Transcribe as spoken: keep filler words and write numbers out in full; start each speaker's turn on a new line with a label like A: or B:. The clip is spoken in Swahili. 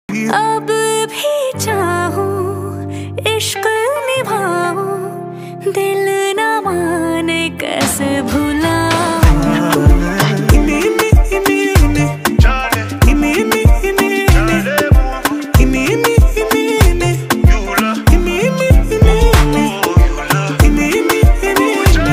A: अब भी चाहूं इश्क निभाऊं, दिल न माने कैसे भूलूं।